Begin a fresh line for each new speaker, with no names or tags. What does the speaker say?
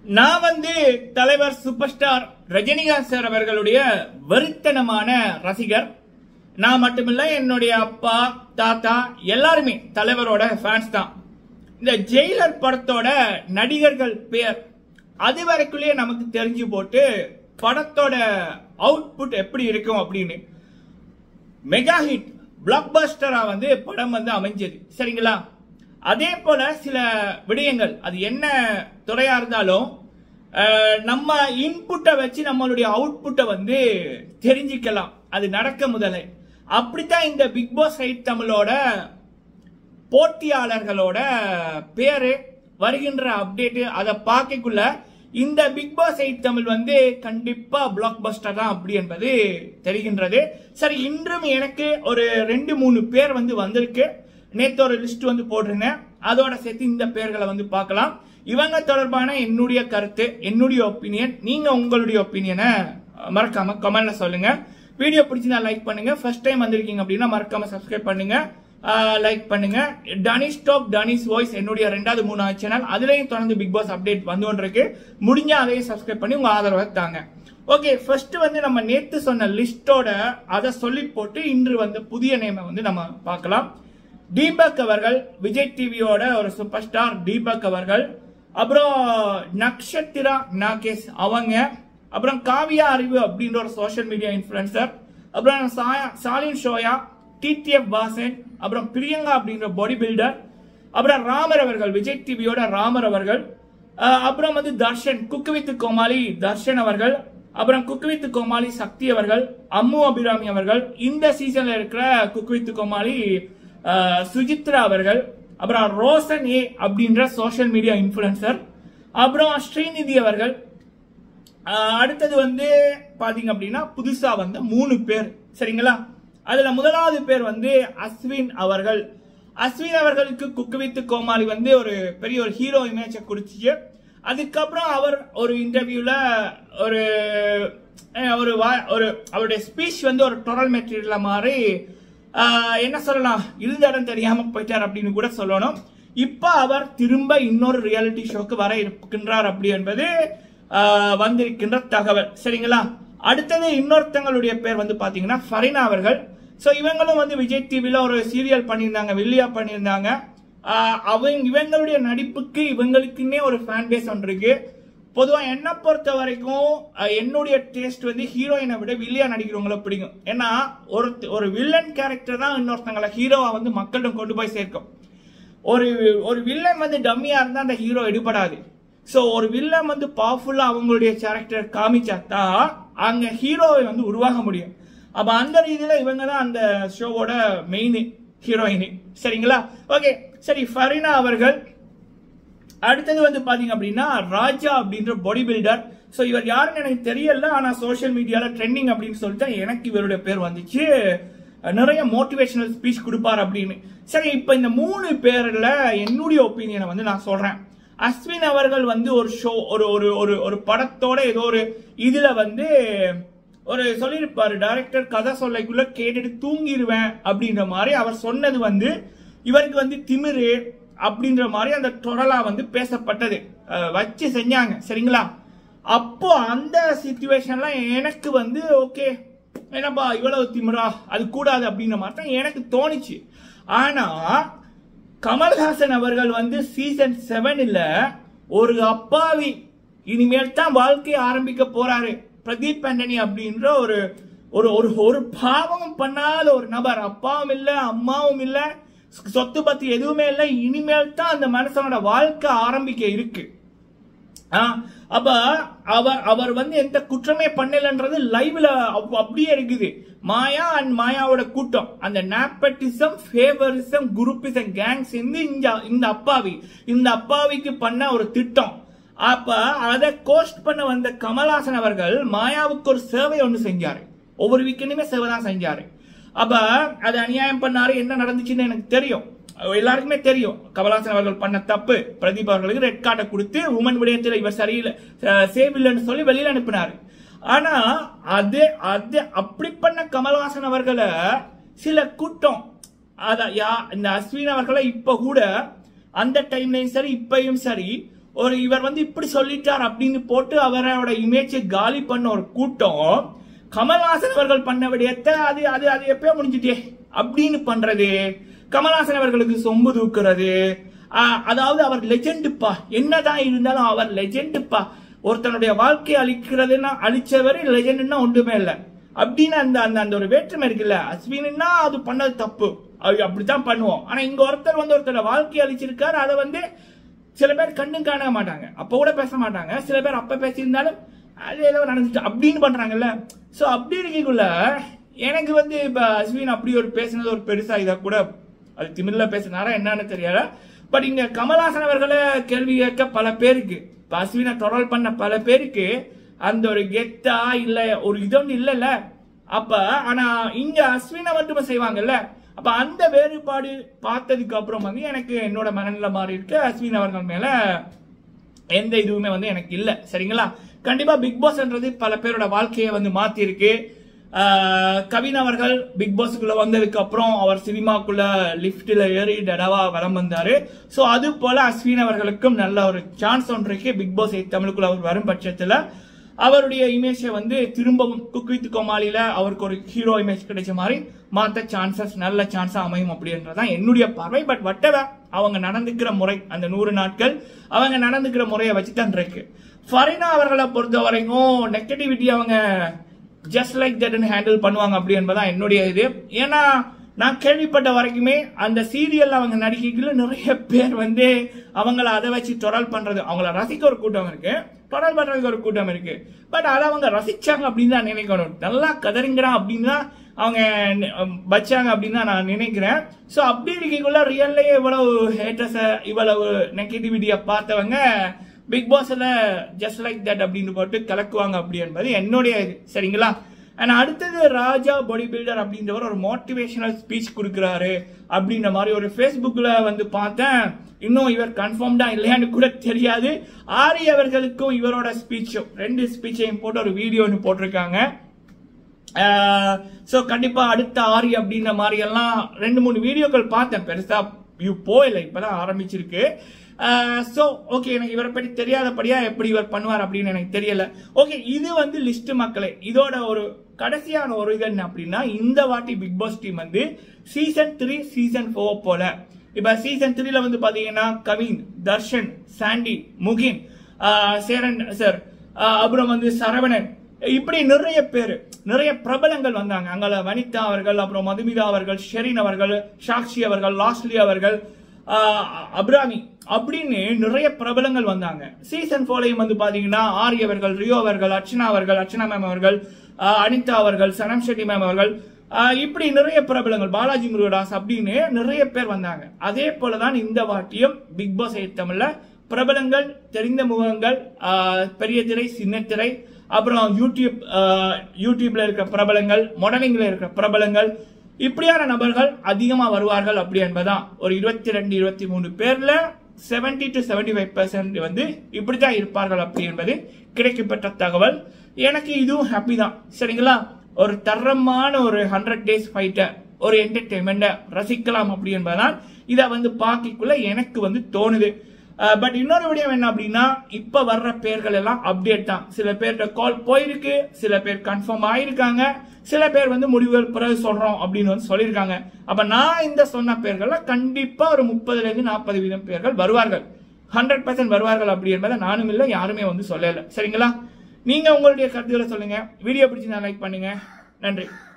நான் தலைவர் super star Rajinikanth sir அவர்களுடைய வெறித்தனமான ரசிகர். நான் மட்டுமில்ல, என்னுடைய அப்பா தாத்தா எல்லாருமே தலைவரோட ஃபேன்ஸ் தான். இந்த ஜெயிலர் படத்தோட நடிகர்கள் பேர் அது வரைக்குள்ளேயே நமக்கு தெரிஞ்சு போட்டு படத்தோட அவுட்புட் எப்படி இருக்கும் அப்படின்னு மெகா ஹிட் பிளாக் பஸ்டரா படம் அமைஞ்சது. சரிங்களா? அதே போல சில விடயங்கள், அது என்ன துறையா இருந்தாலும் நம்ம இன்புட்டை வச்சு நம்மளுடைய அவுட்புட்டை தெரிஞ்சுக்கலாம். அது நடக்க முதலே அப்படித்தான் இந்த பிக் பாஸ் 8 தமிழோட போட்டியாளர்களோட பேரு வருகின்ற அப்டேட் அதை பார்க்கக்குள்ள இந்த பிக் பாஸ் 8 தமிழ் கண்டிப்பா பிளாக் பஸ்டர் தான் அப்படி என்பது தெரிகின்றது. சரி, இன்றும் எனக்கு ஒரு 2-3 பேர் வந்திருக்கு. நேத்து ஒரு லிஸ்ட் போட்டிருந்தேன், அதோட சேர்த்து இந்த பேர்களை பார்க்கலாம். இவங்க தொடர்பான என்னுடைய கருத்து, என்னுடைய ஒப்பீனியன். நீங்க உங்களுடைய ஒப்பீனியனை மறக்காம கமெண்ட்ல சொல்லுங்க. வீடியோ பிடிச்சினா லைக் பண்ணுங்க. ஃபர்ஸ்ட் டைம் வந்திருக்கீங்க அப்படின்னா மறக்காம சப்ஸ்கிரைப் பண்ணுங்க, லைக் பண்ணுங்க. டனிஷ் டாக் டனிஷ் வாய்ஸ் என்னுடைய 2வது 3வது சேனல், அதுலயும் தொடர்ந்து பிக் பாஸ் அப்டேட் வந்துருக்கு. முடிஞ்சா அதையும் சப்ஸ்கிரைப் பண்ணி உங்க ஆதரவை தாங்க. ஓகே, ஃபர்ஸ்ட் நம்ம நேத்து சொன்ன லிஸ்டோட அதை சொல்லி போட்டு இன்று புதிய நேமை நம்ம பார்க்கலாம். தீபக் அவர்கள், விஜய் டிவியோட ஒரு சூப்பர் ஸ்டார் தீபக் அவர்கள், அப்புறம் நக்ஷத்திரா நாகேஷ் அவங்க, அப்புறம் காவியா அறிவு அப்படின்ற ஒரு சோஷியல் மீடியா இன்ஃபுளுசர், அப்புறம் சாலின் ஷோயா, டிடிஎஃப் வாசன், அப்புறம் பிரியங்கா அப்படின்ற பாடி பில்டர், அப்புறம் ராமர் அவர்கள், விஜய் டிவியோட ராமர் அவர்கள், அப்புறம் தர்ஷன் குக்கு வித் கோமாளி தர்ஷன் அவர்கள், அப்புறம் குக்கு வித் கோமாளி சக்தி அவர்கள், அம்மு அபிராமி அவர்கள், இந்த சீசன்ல இருக்கிற குக்கு வித் கோமாளி சுஜித்ரா அவர்கள், அப்புறம் ரோசன் ஏ அப்படின்ற சோஷியல் மீடியா இன்ஃபுளுசர், அப்புறம் ஸ்ரீநிதி அவர்கள். அடுத்தது பாத்தீங்க அப்படின்னா புதுசா 3 பேர். சரிங்களா? அதுல முதலாவது பேர் அஸ்வின் அவர்கள். அஸ்வின் அவர்களுக்கு குக்கு வித் கோமாளி ஒரு பெரிய ஒரு ஹீரோ இமேஜை குடிச்சிச்சு. அதுக்கப்புறம் அவர் ஒரு இன்டர்வியூல ஒரு அவருடைய ஸ்பீச் ஒரு டொரல் மெட்டீரியல் மாதிரி என்ன சொல்லலாம், இருந்த இடம் தெரியாம போயிட்டார் அப்படின்னு கூட சொல்லணும். இப்ப அவர் திரும்ப இன்னொரு ரியாலிட்டி ஷோக்கு வர இருக்கின்றார் அப்படி என்பது வந்திருக்கின்ற தகவல். சரிங்களா? அடுத்தது இன்னொருத்தங்களுடைய பேர் பாத்தீங்கன்னா ஃபரினா அவர்கள். சோ இவங்களும் விஜய் டிவில ஒரு சீரியல் பண்ணியிருந்தாங்க, வில்லியா பண்ணியிருந்தாங்க. இவங்களுடைய நடிப்புக்கு இவங்களுக்குன்னே ஒரு ஃபேன் பேஸ் ஒன்று இருக்கு. பொதுவா என்ன பொறுத்த வரைக்கும் என்னுடைய டேஸ்ட் ஹீரோயினை விட வில்லியா நடிக்கிறவங்களை பிடிக்கும். ஏன்னா ஒரு வில்லன் கேரக்டர் தான் இன்னொருத்தங்களை ஹீரோவா மக்களிடம் கொண்டு போய் சேர்க்கும். ஒரு வில்லன் டம்மியா இருந்தா அந்த ஹீரோ எடுபடாது. சோ ஒரு வில்லன் பவர்ஃபுல்லா அவங்களுடைய கேரக்டர் காமிச்சாதான் அங்க ஹீரோவை உருவாக முடியும். அப்ப அந்த ரீதியில இவங்க தான் அந்த ஷோவோட மெயின் ஹீரோயினி. சரிங்களா? ஓகே, சரி, ஃபரினா அவர்கள். அடுத்தது பாத்தீங்க அப்படின்னா ராஜா அப்படின்ற பாடி பில்டர். சோ இவர் யாருன்னு எனக்கு தெரியல, ஆனா சோசியல் மீடியால ட்ரெண்டிங் அப்படின்னு சொல்லிட்டு எனக்கு இவருடைய பேர் வந்துச்சு. நிறைய மோட்டிவேஷனல் ஸ்பீச் கொடுப்பார் அப்படின்னு. சரி, இப்ப இந்த 3 பேர்ல என்னுடைய ஒப்பீனியனை நான் சொல்றேன். அஸ்வின் அவர்கள் ஒரு ஷோ ஒரு படத்தோட ஏதோ ஒரு இதுல ஒரு சொல்லியிருப்பாரு, டைரக்டர் கதை சொல்லைக்குள்ள கேட்டுட்டு தூங்கிடுவேன் அப்படின்ற மாதிரி அவர் சொன்னது இவருக்கு திமிரு அப்படின்ற மாதிரி அந்த டொரலா பேசப்பட்டது, வச்சு செஞ்சாங்க. சரிங்களா? அப்போ அந்த சிச்சுவேஷன்ல எனக்கு ஓகே என்னப்பா இவ்வளவு திமிரா, அது கூடாது அப்படின்ற மாதிரி தான் எனக்கு தோணுச்சு. ஆனா கமல்ஹாசன் அவர்கள் சீசன் 7ல ஒரு அப்பாவி இனிமேல் தான் வாழ்க்கையை ஆரம்பிக்க போறாரு, பிரதீப் ஆண்டனி அப்படின்ற ஒரு பாவம் பண்ணாத ஒரு நபர், அப்பாவும் இல்ல அம்மாவும் இல்ல, சொத்து பத்தி எதுவுமே இல்ல, இனிமேல் தான் அந்த மனுஷனோட வாழ்க்கை ஆரம்பிக்க இருக்கு. அப்ப அவர் எந்த குற்றமே பண்ணலன்றது லைவ்ல அப்படியே இருக்குது. மாயா அண்ட் மாயாவோட கூட்டம், அந்த நேப்பட்டிசம், ஃபேவரிசம், குரூப்பிசம் கேங்ஸ் இந்த அப்பாவிக்கு பண்ண ஒரு திட்டம். அப்ப அதை கோஸ்ட் பண்ண வந்த கமல்ஹாசன் அவர்கள் மாயாவுக்கு ஒரு சேவை ஒன்று செஞ்சாரு. ஒவ்வொரு வீக்கெண்டுமே சேவை தான் செஞ்சாரு. அப்ப அது அநியாயம் பண்ணாரு. என்ன நடந்துச்சுன்னு எனக்கு தெரியும், எல்லாருக்குமே தெரியும். கமல்ஹாசன் அவர்கள் பண்ண தப்பு, பிரதீப் அவர்களுக்கு ரெட் கார்டை கொடுத்து உமன் விடயத்தில் இவர் சரியில்லை, சேவ் இல்லைன்னு சொல்லி வெளியில அனுப்பினாரு. ஆனா அது அப்படி பண்ண கமல்ஹாசன் அவர்களை சில கூட்டம், இந்த அஸ்வின் அவர்களை இப்ப கூட அந்த டைம்லயும் சரி இப்பயும் சரி இவர் வந்து இப்படி சொல்லிட்டார் அப்படின்னு போட்டு அவரோட இமேஜை காலி பண்ண ஒரு கூட்டம் கமல்ஹாசன் அவர்கள் பண்ண விடயத்தை அது அது அது எப்பயோ முடிஞ்சிட்டே அப்படின்னு பண்றது, கமல்ஹாசன் அவர்களுக்கு சொம்பு தூக்குறது. அதாவது அவர் லெஜெண்டுப்பா, என்னதான் இருந்தாலும் அவர் லெஜெண்டுப்பா, ஒருத்தனுடைய வாழ்க்கையை அழிக்கிறதுனா அழிச்சவர் லெஜெண்டுன்னா ஒன்றுமே இல்லை அப்படின்னு அந்த அந்த அந்த ஒரு வேற்றுமை இருக்குல்ல. அஸ்வினா அது பண்ணது தப்பு, அப்படித்தான் பண்ணுவோம். ஆனா இங்க ஒருத்தர் வந்து ஒருத்தரோட வாழ்க்கையை அழிச்சிருக்காரு, அதை வந்து சில பேர் கண்ணும் காண மாட்டாங்க, அப்ப கூட பேச மாட்டாங்க. சில பேர் அப்ப பேசியிருந்தாலும் அது ஏதோ நடந்துச்சு அப்படின்னு பண்றாங்கல்ல. சோ அப்படி இருக்கக்குள்ள எனக்கு வந்து இப்ப அஸ்வின் அப்படி ஒரு பேசினது ஒரு பெருசா இதை கூட அது திமிர்ல பேசினாரா என்னன்னு தெரியல. பட் இங்க கமல்ஹாசன் அவர்களை கேள்வி கேட்க பல பேருக்கு, இப்ப அஸ்வினை தொடர் பண்ண பல பேருக்கு அந்த ஒரு கெத்தா இல்ல ஒரு இதொன்னு இல்லைல்ல. அப்ப ஆனா இங்க அஸ்வினை மட்டுமே செய்வாங்கல்ல. அப்ப அந்த வேறுபாடு பார்த்ததுக்கு அப்புறம் வந்து எனக்கு என்னோட மனநிலை மாறி இருக்கு. அஸ்வின் அவர்கள் மேல எந்த இதுவுமே வந்து எனக்கு இல்ல. சரிங்களா? கண்டிப்பா பிக் பாஸ்ன்றது பல பேரோட வாழ்க்கையை வந்து மாத்தி இருக்கு. கவின் அவர்கள் பிக் பாஸ்க்குள்ள வந்ததுக்கு அப்புறம் அவர் சினிமாக்குள்ள லிப்ட்ல ஏறி டடவா வலம் வந்தாரு. சோ அது போல அஸ்வின் அவர்களுக்கும் நல்ல ஒரு சான்ஸ் ஒன்று இருக்கு. பிக் பாஸ் தமிழுக்குள்ள அவர் வரும் பட்சத்துல அவருடைய இமேஜை வந்து திரும்பவும் குக் வித் கோமாளியில அவருக்கு ஒரு ஹீரோ இமேஜ் கிடைச்ச மாதிரி மாத்த சான்சஸ் நல்ல சான்ஸா அமையும் அப்படின்றதான் என்னுடைய பார்வை. பட் வட்டவ அவங்க நடந்துக்கிற முறை, அந்த 100 நாட்கள் அவங்க நடந்துக்கிற முறையை வச்சுதான் இருக்கு. ஃபரினா அவர்களை பொறுத்த வரைக்கும் நெகட்டிவிட்டி அவங்க ஜஸ்ட் லைக் தட் ஹேண்டில் பண்ணுவாங்க அப்படி என்பதான் என்னுடைய இது. ஏன்னா நான் கேள்விப்பட்ட வரைக்குமே அந்த சீரியல்ல அவங்க நடிகைகள் நிறைய பேர் வந்து அவங்கள அதை வச்சு தொடர் பண்றது, அவங்கள ரசிக்க ஒரு கூட்டம் இருக்கு, தொடர் பண்றதுக்கு ஒரு கூட்டம் இருக்கு. பட் அதை அவங்க ரசிச்சாங்க அப்படின்னு தான் நினைக்கணும். நல்லா கதறிங்கிறான் அப்படின்னு தான் அவங்க வச்சாங்க அப்படின்னு தான் நான் நினைக்கிறேன். ஸோ அப்படி இருக்கக்குள்ள ரியல்லையே இவ்வளவு ஹேட்டர்ஸ இவ்வளவு நெகட்டிவிட்டியை பார்த்தவங்க பிக் பாஸ்ல ஜஸ்ட் லைக் தட் அப்படின்னு போட்டு கலக்குவாங்க அப்படி என்பது என்னுடைய இது. சரிங்களா? அண்ட் அடுத்தது ராஜா பாடி பில்டர் அப்படின்றவர் ஒரு மோட்டிவேஷனல் ஸ்பீச் கொடுக்குறாரு அப்படின்ற மாதிரி ஒரு ஃபேஸ்புக்ல வந்து பார்த்தேன். இன்னும் இவர் கன்ஃபார்ம்டா இல்லையான்னு கூட தெரியாது. ஆரி அவர்களுக்கும் இவரோட ஸ்பீச்சும் 2 ஸ்பீச்சையும் போட்டு ஒரு வீடியோ ஒன்று போட்டிருக்காங்க. சோ கண்டிப்பா அடுத்த ஆரி அப்படின்ற மாதிரி எல்லாம் 2-3 வீடியோக்கள் பார்த்தேன். பெருசா வியூ போயில, இப்பதான் ஆரம்பிச்சிருக்கு. சோ ஓகே, எனக்கு இவரை பற்றி தெரியாதபடியா எப்படி இவர் பண்ணுவார் அப்படின்னு எனக்கு தெரியல. ஓகே, இது வந்து லிஸ்ட் மக்களே. இதோட ஒரு கடைசியான ஒரு இது என்ன அப்படின்னா, இந்த வாட்டி பிக் பாஸ் டீம் வந்து சீசன் 3 சீசன் 4 போல. இப்ப சீசன் 3ல வந்து பாத்தீங்கன்னா கவின், தர்ஷன், சாண்டி, முகின், சேரன் சார், அப்புறம் வந்து சரவணன், இப்படி நிறைய பேர், நிறைய பிரபலங்கள் வந்தாங்க. அங்க வனிதா அவர்கள், அப்புறம் மதுமிதா அவர்கள், ஷெரின் அவர்கள், சாக்ஷி அவர்கள், லாஸ்லி அவர்கள், அப்ராமி அப்படின்னு நிறைய பிரபலங்கள் வந்தாங்க. சீசன் 4லையும் வந்து பாத்தீங்கன்னா ஆரி அவர்கள், ரியோ அவர்கள், அர்ச்சனா மேம் அவர்கள், அனிதா அவர்கள், சனம் ஷெட்டி மேம் அவர்கள், இப்படி நிறைய பிரபலங்கள், பாலாஜி முருகதாஸ் அப்படின்னு நிறைய பேர் வந்தாங்க. அதே போலதான் இந்த வாட்டியும் பிக் பாஸ் தமிழ்ல பிரபலங்கள், தெரிந்த முகங்கள், பெரிய திரை, சின்ன திரை, அப்புறம் யூடியூப்ல இருக்கிற பிரபலங்கள், மாடலிங்ல இருக்கிற பிரபலங்கள், இப்படியான நபர்கள் அதிகமா வருவார்கள் அப்படி என்பதான். ஒரு 22-23 பேர்ல 70 to 75% வந்து இப்படித்தான் இருப்பார்கள் அப்படி என்பது கிடைக்கப்பட்ட தகவல். எனக்கு இதுவும் ஹாப்பி தான். சரிங்களா? ஒரு தரமான ஒரு 100 days ஃபைட்டை, ஒரு என்டர்டைன்மெண்ட்டை ரசிக்கலாம் அப்படி என்பதால் இதை வந்து பார்க்கக்குள்ள எனக்கு வந்து தோணுது. பட் இன்னொரு விடயம் என்ன அப்படின்னா, இப்ப வர்ற பேர்கள் எல்லாம் அப்டேட் தான். சில பேர்கிட்ட கால் போயிருக்கு, சில பேர் கன்ஃபார்ம் ஆயிருக்காங்க, சில பேர் வந்து முடிவுகள் பிறகு சொல்றோம் அப்படின்னு வந்து சொல்லியிருக்காங்க. அப்ப நான் இந்த சொன்ன பேர்கள்ல கண்டிப்பா ஒரு 30-40% பேர்கள் வருவார்கள், 100% வருவார்கள் அப்படி என்பதை நானும் இல்லை, யாருமே வந்து சொல்லல. சரிங்களா? நீங்க உங்களுடைய கருத்துக்களை சொல்லுங்க. வீடியோ பிடிச்சி லைக் பண்ணுங்க. நன்றி.